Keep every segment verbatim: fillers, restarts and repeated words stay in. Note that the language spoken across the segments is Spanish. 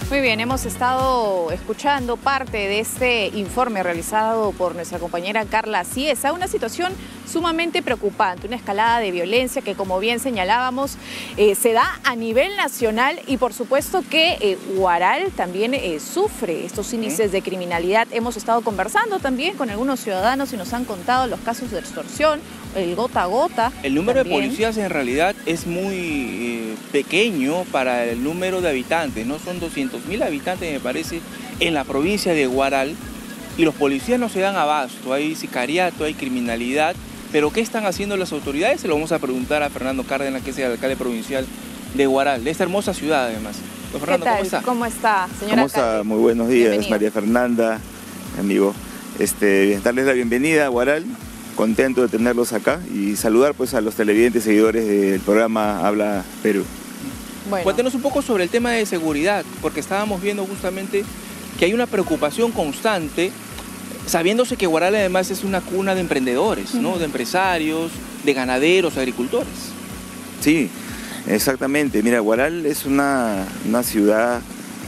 Muy bien, hemos estado escuchando parte de este informe realizado por nuestra compañera Carla Ciesa, una situación sumamente preocupante, una escalada de violencia que, como bien señalábamos, eh, se da a nivel nacional y por supuesto que eh, Huaral también eh, sufre estos índices de criminalidad. Hemos estado conversando también con algunos ciudadanos y nos han contado los casos de extorsión, el gota a gota. El número también. de policías en realidad es muy eh, pequeño para el número de habitantes, no son doscientos mil habitantes, me parece, en la provincia de Huaral, y los policías no se dan abasto, hay sicariato, hay criminalidad, pero ¿qué están haciendo las autoridades? Se lo vamos a preguntar a Fernando Cárdenas, que es el alcalde provincial de Huaral, de esta hermosa ciudad además. Don Fernando, ¿qué tal? ¿cómo está? ¿Cómo está, señora ¿Cómo está? alcalde? Muy buenos días, Bienvenida. María Fernanda, amigo. Este, darles la bienvenida a Huaral, contento de tenerlos acá y saludar pues a los televidentes seguidores del programa Habla Perú. Bueno. Cuéntenos un poco sobre el tema de seguridad, porque estábamos viendo justamente que hay una preocupación constante, sabiéndose que Huaral además es una cuna de emprendedores, ¿no? Uh-huh. De empresarios, de ganaderos, agricultores. Sí, exactamente. Mira, Huaral es una, una ciudad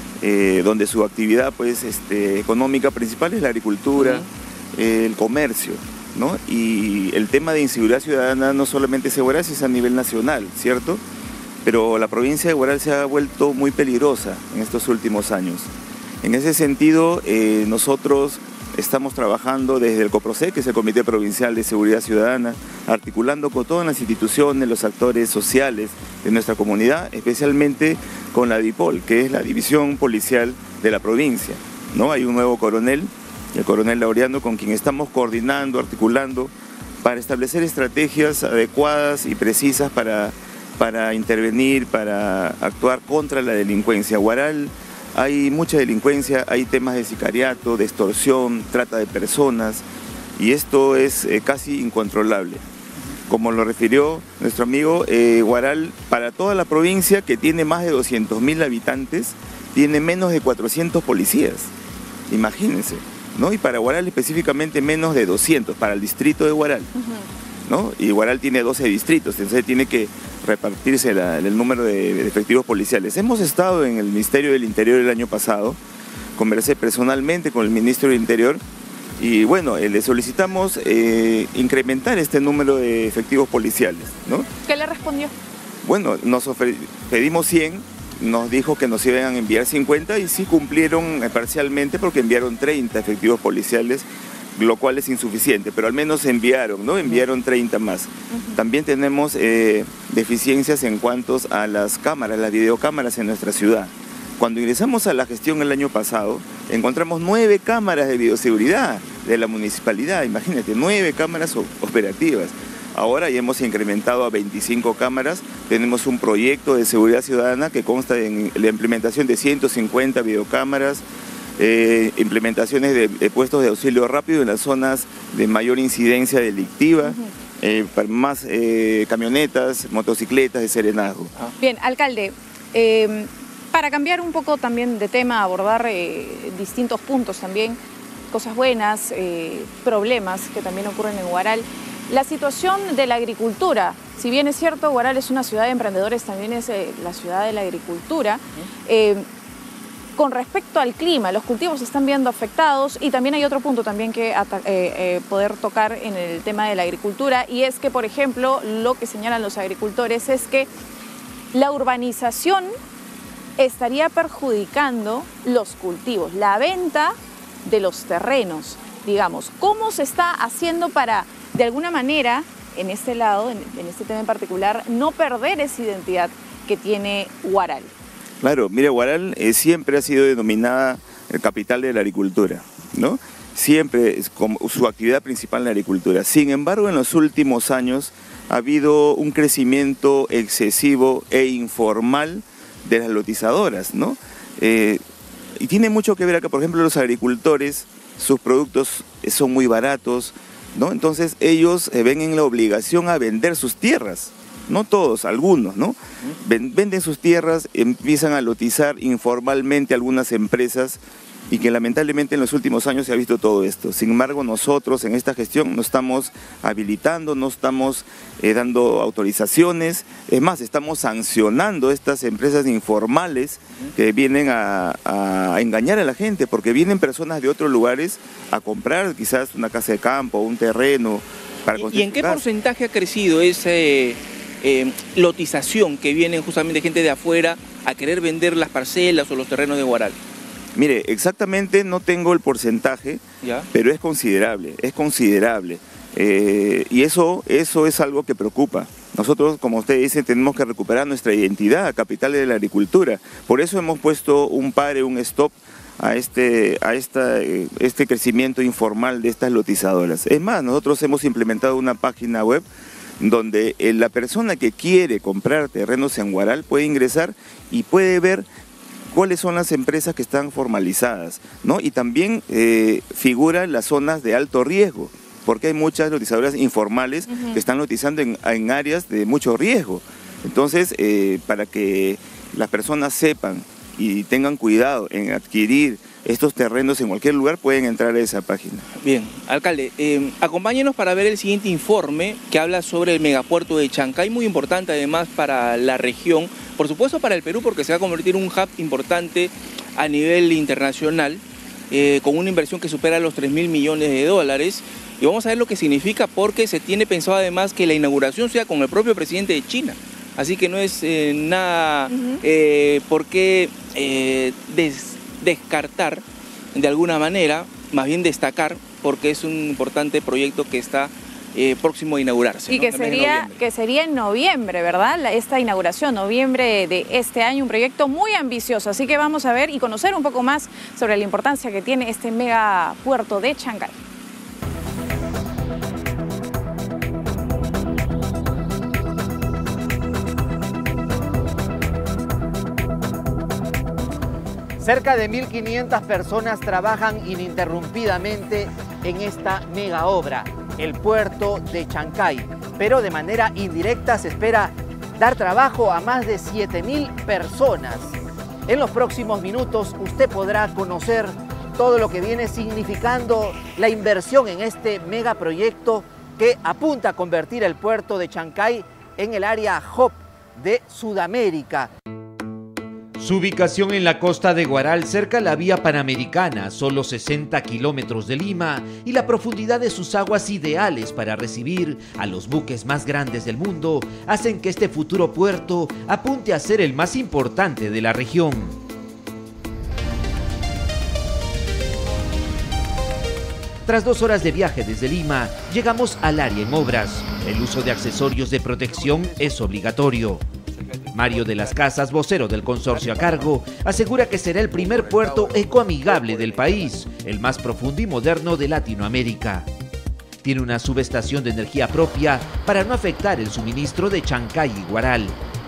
eh, donde su actividad pues, este, económica principal es la agricultura, uh-huh. eh, el comercio, ¿no? Y el tema de inseguridad ciudadana no solamente es en Huaral, es a nivel nacional, ¿cierto? Pero la provincia de Huaral se ha vuelto muy peligrosa en estos últimos años. En ese sentido, eh, nosotros estamos trabajando desde el COPROSEC, que es el Comité Provincial de Seguridad Ciudadana, articulando con todas las instituciones, los actores sociales de nuestra comunidad, especialmente con la DIPOL, que es la División Policial de la provincia, ¿no? Hay un nuevo coronel, el coronel Laureano, con quien estamos coordinando, articulando, para establecer estrategias adecuadas y precisas para, para intervenir, para actuar contra la delincuencia. Huaral hay mucha delincuencia, hay temas de sicariato, de extorsión, trata de personas, y esto es eh, casi incontrolable. Como lo refirió nuestro amigo, eh, Huaral, para toda la provincia, que tiene más de doscientos mil habitantes, tiene menos de cuatrocientos policías, imagínense, ¿no? Y para Huaral específicamente menos de doscientos, para el distrito de Huaral, uh-huh. ¿no? Y Huaral tiene doce distritos, entonces tiene que repartirse la, el número de, de efectivos policiales. Hemos estado en el Ministerio del Interior el año pasado, conversé personalmente con el Ministro del Interior y bueno, eh, le solicitamos eh, incrementar este número de efectivos policiales, ¿no? ¿Qué le respondió? Bueno, nos pedimos cien, nos dijo que nos iban a enviar cincuenta y sí cumplieron eh, parcialmente porque enviaron treinta efectivos policiales, lo cual es insuficiente, pero al menos enviaron, ¿no? Enviaron treinta más. Uh-huh. También tenemos eh, deficiencias en cuanto a las cámaras, las videocámaras en nuestra ciudad. Cuando ingresamos a la gestión el año pasado, encontramos nueve cámaras de bioseguridad de la municipalidad, imagínate, nueve cámaras operativas. Ahora ya hemos incrementado a veinticinco cámaras, tenemos un proyecto de seguridad ciudadana que consta en la implementación de ciento cincuenta videocámaras, Eh, implementaciones de, de puestos de auxilio rápido en las zonas de mayor incidencia delictiva, uh-huh. eh, más eh, camionetas, motocicletas de serenazgo. Bien, alcalde, eh, para cambiar un poco también de tema, abordar eh, distintos puntos también, cosas buenas, eh, problemas que también ocurren en Huaral, la situación de la agricultura. Si bien es cierto, Huaral es una ciudad de emprendedores, también es eh, la ciudad de la agricultura. Uh-huh. eh, Con respecto al clima, los cultivos se están viendo afectados y también hay otro punto también que eh, eh, poder tocar en el tema de la agricultura, y es que, por ejemplo, lo que señalan los agricultores es que la urbanización estaría perjudicando los cultivos, la venta de los terrenos, digamos. ¿Cómo se está haciendo para, de alguna manera, en este lado, en, en este tema en particular, no perder esa identidad que tiene Huaral? Claro, mire, Huaral eh, siempre ha sido denominada el capital de la agricultura, ¿no? Siempre es como su actividad principal en la agricultura. Sin embargo, en los últimos años ha habido un crecimiento excesivo e informal de las lotizadoras, ¿no? Eh, y tiene mucho que ver acá, por ejemplo, los agricultores, sus productos son muy baratos, ¿no? Entonces ellos eh, ven en la obligación a vender sus tierras. No todos, algunos, ¿no? Venden sus tierras, empiezan a lotizar informalmente algunas empresas y que lamentablemente en los últimos años se ha visto todo esto. Sin embargo, nosotros en esta gestión no estamos habilitando, no estamos eh, dando autorizaciones, es más, estamos sancionando estas empresas informales que vienen a, a engañar a la gente, porque vienen personas de otros lugares a comprar quizás una casa de campo, un terreno para construir. ¿Y en qué porcentaje ha crecido esa eh, eh, lotización que vienen justamente gente de afuera a querer vender las parcelas o los terrenos de Huaral? Mire, exactamente no tengo el porcentaje, ¿ya? Pero es considerable, es considerable. Eh, y eso, eso es algo que preocupa. Nosotros, como usted dice, tenemos que recuperar nuestra identidad, capital de la agricultura. Por eso hemos puesto un pare, un stop a este, a esta, este crecimiento informal de estas lotizadoras. Es más, nosotros hemos implementado una página web donde la persona que quiere comprar terrenos en Huaral puede ingresar y puede ver cuáles son las empresas que están formalizadas, ¿no? Y también eh, figuran las zonas de alto riesgo, porque hay muchas lotizadoras informales uh-huh. que están lotizando en, en áreas de mucho riesgo. Entonces, eh, para que las personas sepan y tengan cuidado en adquirir estos terrenos en cualquier lugar, pueden entrar a esa página. Bien, alcalde, eh, acompáñenos para ver el siguiente informe que habla sobre el megapuerto de Chancay, muy importante además para la región, por supuesto para el Perú, porque se va a convertir en un hub importante a nivel internacional, eh, con una inversión que supera los tres mil millones de dólares. Y vamos a ver lo que significa, porque se tiene pensado además que la inauguración sea con el propio presidente de China. Así que no es eh, nada uh-huh. eh, por qué eh, des, descartar de alguna manera, más bien destacar, porque es un importante proyecto que está eh, próximo a inaugurarse. Y ¿no? que, sería, que sería en noviembre, ¿verdad? La, esta inauguración, noviembre de este año, un proyecto muy ambicioso. Así que vamos a ver y conocer un poco más sobre la importancia que tiene este megapuerto de Chancay. Cerca de mil quinientas personas trabajan ininterrumpidamente en esta mega obra, el puerto de Chancay. Pero de manera indirecta se espera dar trabajo a más de siete mil personas. En los próximos minutos usted podrá conocer todo lo que viene significando la inversión en este megaproyecto que apunta a convertir el puerto de Chancay en el área hub de Sudamérica. Su ubicación en la costa de Huaral, cerca a la vía panamericana, solo sesenta kilómetros de Lima, y la profundidad de sus aguas ideales para recibir a los buques más grandes del mundo, hacen que este futuro puerto apunte a ser el más importante de la región. Tras dos horas de viaje desde Lima, llegamos al área en obras. El uso de accesorios de protección es obligatorio. Mario de las Casas, vocero del consorcio a cargo, asegura que será el primer puerto ecoamigable del país, el más profundo y moderno de Latinoamérica. Tiene una subestación de energía propia para no afectar el suministro de Chancay y Huaral.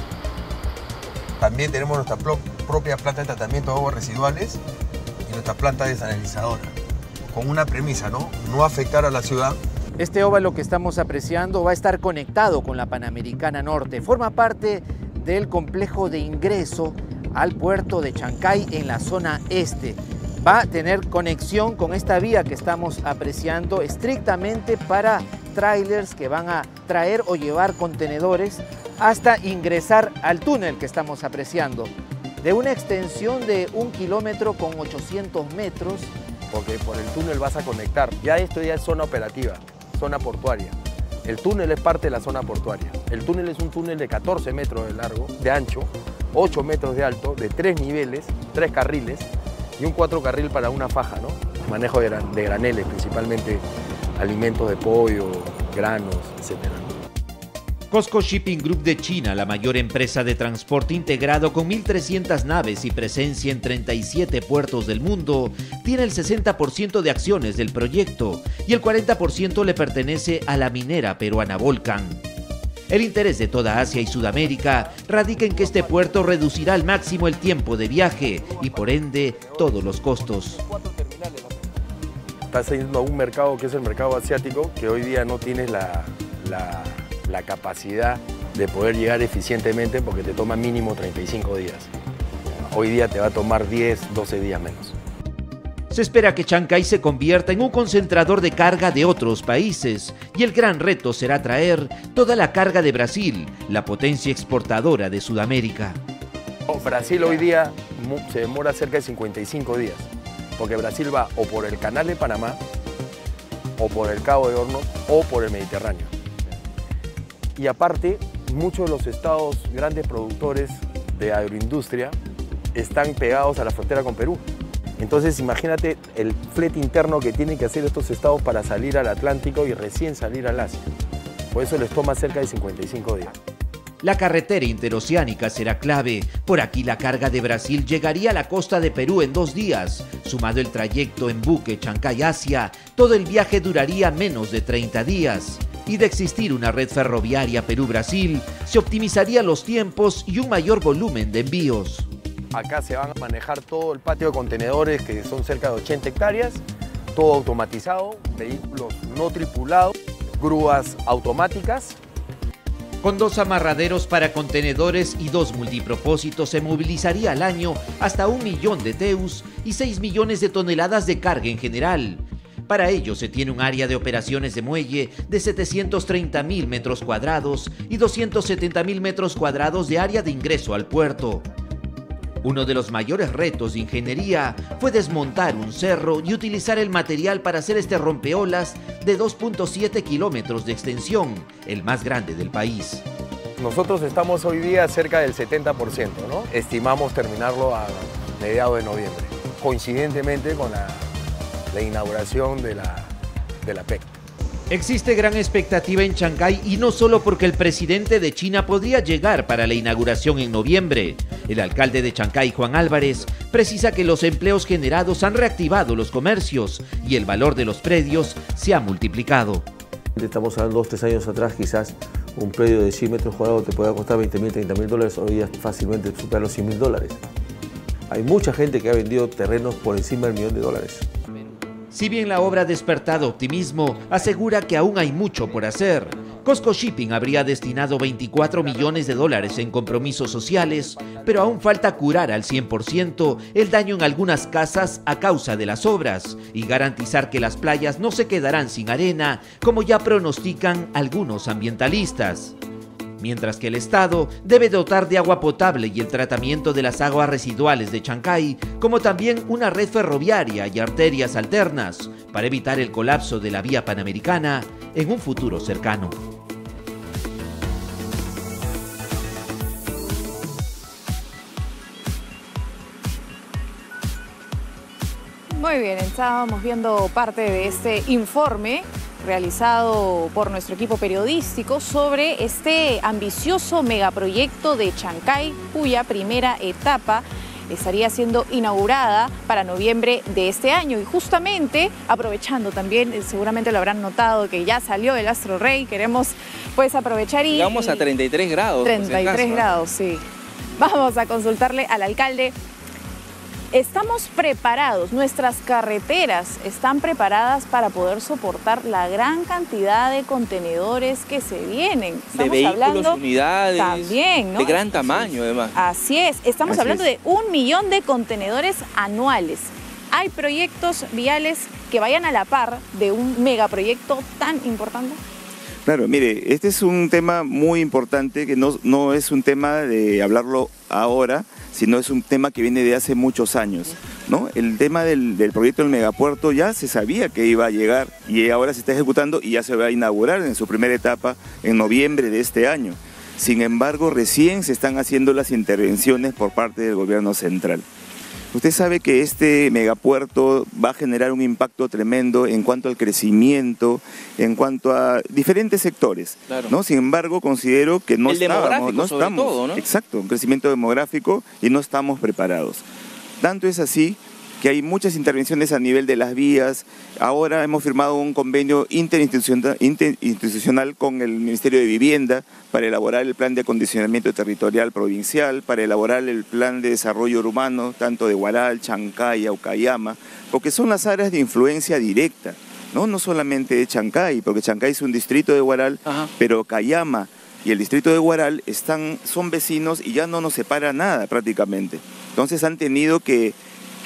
También tenemos nuestra propia planta de tratamiento de aguas residuales y nuestra planta desalinizadora, con una premisa, ¿no? No afectar a la ciudad. Este óvalo que estamos apreciando va a estar conectado con la Panamericana Norte. Forma parte del complejo de ingreso al puerto de Chancay en la zona este. Va a tener conexión con esta vía que estamos apreciando estrictamente para trailers que van a traer o llevar contenedores hasta ingresar al túnel que estamos apreciando, de una extensión de un kilómetro con ochocientos metros. Porque por el túnel vas a conectar. Ya esto ya es zona operativa, zona portuaria. El túnel es parte de la zona portuaria. El túnel es un túnel de catorce metros de largo, de ancho, ocho metros de alto, de tres niveles, tres carriles y un cuatro carril para una faja, ¿no? Manejo de, gran, de graneles, principalmente alimentos de pollo, granos, etcétera. COSCO Shipping Group de China, la mayor empresa de transporte integrado con mil trescientas naves y presencia en treinta y siete puertos del mundo, tiene el sesenta por ciento de acciones del proyecto y el cuarenta por ciento le pertenece a la minera peruana Volcan. El interés de toda Asia y Sudamérica radica en que este puerto reducirá al máximo el tiempo de viaje y por ende todos los costos. Estás yendo a un mercado que es el mercado asiático, que hoy día no tienes la... la la capacidad de poder llegar eficientemente porque te toma mínimo treinta y cinco días. Hoy día te va a tomar diez, doce días menos. Se espera que Chancay se convierta en un concentrador de carga de otros países y el gran reto será traer toda la carga de Brasil, la potencia exportadora de Sudamérica. Brasil hoy día se demora cerca de cincuenta y cinco días, porque Brasil va o por el Canal de Panamá, o por el Cabo de Hornos, o por el Mediterráneo. Y aparte, muchos de los estados grandes productores de agroindustria están pegados a la frontera con Perú. Entonces imagínate el flete interno que tienen que hacer estos estados para salir al Atlántico y recién salir al Asia. Por eso les toma cerca de cincuenta y cinco días. La carretera interoceánica será clave. Por aquí la carga de Brasil llegaría a la costa de Perú en dos días. Sumado el trayecto en buque Chancay-Asia, todo el viaje duraría menos de treinta días. Y de existir una red ferroviaria Perú-Brasil, se optimizarían los tiempos y un mayor volumen de envíos. Acá se van a manejar todo el patio de contenedores, que son cerca de ochenta hectáreas, todo automatizado, vehículos no tripulados, grúas automáticas. Con dos amarraderos para contenedores y dos multipropósitos se movilizaría al año hasta un millón de teus y seis millones de toneladas de carga en general. Para ello se tiene un área de operaciones de muelle de setecientos treinta mil metros cuadrados y doscientos setenta mil metros cuadrados de área de ingreso al puerto. Uno de los mayores retos de ingeniería fue desmontar un cerro y utilizar el material para hacer este rompeolas de dos punto siete kilómetros de extensión, el más grande del país. Nosotros estamos hoy día cerca del setenta por ciento, ¿no? Estimamos terminarlo a mediados de noviembre, coincidentemente con la, la inauguración de la, de la P E C. Existe gran expectativa en Chancay y no solo porque el presidente de China podría llegar para la inauguración en noviembre. El alcalde de Chancay, Juan Álvarez, precisa que los empleos generados han reactivado los comercios y el valor de los predios se ha multiplicado. Estamos hablando dos, tres años atrás, quizás un predio de cien metros cuadrados te pueda costar veinte mil, treinta mil dólares, hoy día fácilmente supera los cien mil dólares. Hay mucha gente que ha vendido terrenos por encima del millón de dólares. Si bien la obra ha despertado optimismo, asegura que aún hay mucho por hacer. COSCO Shipping habría destinado veinticuatro millones de dólares en compromisos sociales, pero aún falta curar al cien por ciento el daño en algunas casas a causa de las obras y garantizar que las playas no se quedarán sin arena, como ya pronostican algunos ambientalistas. Mientras que el Estado debe dotar de agua potable y el tratamiento de las aguas residuales de Chancay, como también una red ferroviaria y arterias alternas para evitar el colapso de la vía panamericana en un futuro cercano. Muy bien, estábamos viendo parte de este informe realizado por nuestro equipo periodístico sobre este ambicioso megaproyecto de Chancay, cuya primera etapa estaría siendo inaugurada para noviembre de este año. Y justamente, aprovechando también, seguramente lo habrán notado, que ya salió el Astro Rey, queremos pues aprovechar y... Llegamos a treinta y tres grados. treinta y tres caso, grados, sí. Vamos a consultarle al alcalde. ¿Estamos preparados? ¿Nuestras carreteras están preparadas para poder soportar la gran cantidad de contenedores que se vienen? De vehículos, unidades, también, ¿no? de gran tamaño además. Así es, estamos Así hablando es. de un millón de contenedores anuales. ¿Hay proyectos viales que vayan a la par de un megaproyecto tan importante? Claro, mire, este es un tema muy importante, que no, no es un tema de hablarlo ahora, sino es un tema que viene de hace muchos años, ¿no? El tema del, del proyecto del megapuerto ya se sabía que iba a llegar y ahora se está ejecutando y ya se va a inaugurar en su primera etapa en noviembre de este año. Sin embargo, recién se están haciendo las intervenciones por parte del gobierno central. Usted sabe que este megapuerto va a generar un impacto tremendo en cuanto al crecimiento, en cuanto a diferentes sectores, Claro. ¿no? Sin embargo, considero que no El estábamos, demográfico, no sobre estamos, todo, ¿no? Exacto, un crecimiento demográfico y no estamos preparados. Tanto es así que hay muchas intervenciones a nivel de las vías. Ahora hemos firmado un convenio interinstitucional, interinstitucional con el Ministerio de Vivienda para elaborar el plan de acondicionamiento territorial provincial, para elaborar el plan de desarrollo urbano, tanto de Huaral, Chancay, Aucayama, porque son las áreas de influencia directa, no, no solamente de Chancay, porque Chancay es un distrito de Huaral, Ajá. pero Aucayama y el distrito de Huaral están, son vecinos y ya no nos separa nada prácticamente. Entonces han tenido que... que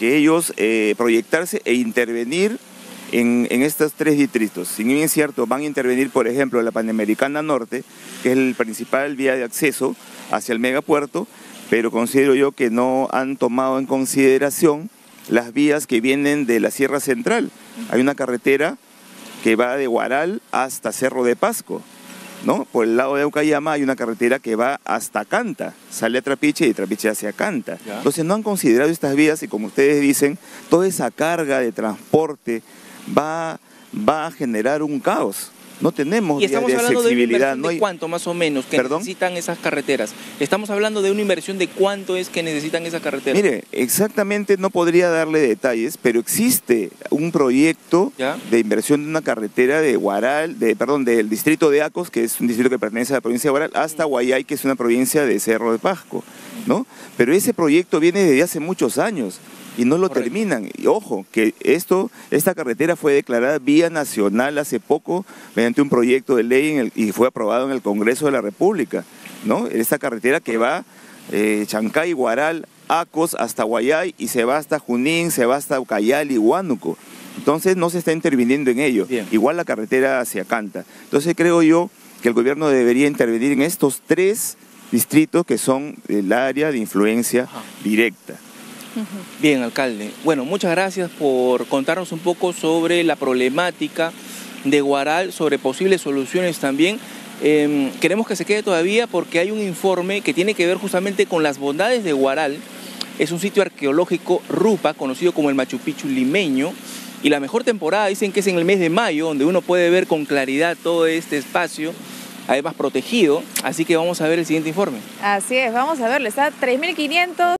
que ellos eh, proyectarse e intervenir en, en estos tres distritos. Si bien es cierto, van a intervenir, por ejemplo, la Panamericana Norte, que es el principal vía de acceso hacia el megapuerto, pero considero yo que no han tomado en consideración las vías que vienen de la Sierra Central. Hay una carretera que va de Huaral hasta Cerro de Pasco, ¿no? Por el lado de Ucayama hay una carretera que va hasta Canta, sale a Trapiche y de Trapiche hacia Canta. ¿Ya? Entonces no han considerado estas vías y, como ustedes dicen, toda esa carga de transporte va, va a generar un caos. No tenemos y estamos vías de hablando accesibilidad. de una inversión no hay... de cuánto más o menos que ¿Perdón? necesitan esas carreteras. Estamos hablando de una inversión de cuánto es que necesitan esas carreteras. Mire, exactamente no podría darle detalles, pero existe un proyecto ¿Ya? de inversión de una carretera de Huaral, de, perdón, del distrito de Acos, que es un distrito que pertenece a la provincia de Huaral, hasta Guayay, que es una provincia de Cerro de Pasco, ¿no? Pero ese proyecto viene desde hace muchos años y no lo Correcto. terminan. Y ojo, que esto, esta carretera fue declarada vía nacional hace poco mediante un proyecto de ley en el, y fue aprobado en el Congreso de la República, ¿no? Esta carretera que va eh, Chancay, Huaral, Acos hasta Guayay y se va hasta Junín, se va hasta Ucayali y Huánuco. Entonces no se está interviniendo en ello. Bien. Igual la carretera hacia Canta. Entonces creo yo que el gobierno debería intervenir en estos tres distritos que son el área de influencia Ajá. directa. Bien, alcalde. Bueno, muchas gracias por contarnos un poco sobre la problemática de Huaral, sobre posibles soluciones también. Eh, queremos que se quede todavía porque hay un informe que tiene que ver justamente con las bondades de Huaral. Es un sitio arqueológico Rupa, conocido como el Machu Picchu limeño, y la mejor temporada dicen que es en el mes de mayo, donde uno puede ver con claridad todo este espacio, además protegido. Así que vamos a ver el siguiente informe. Así es, vamos a verlo. Está tres mil quinientos.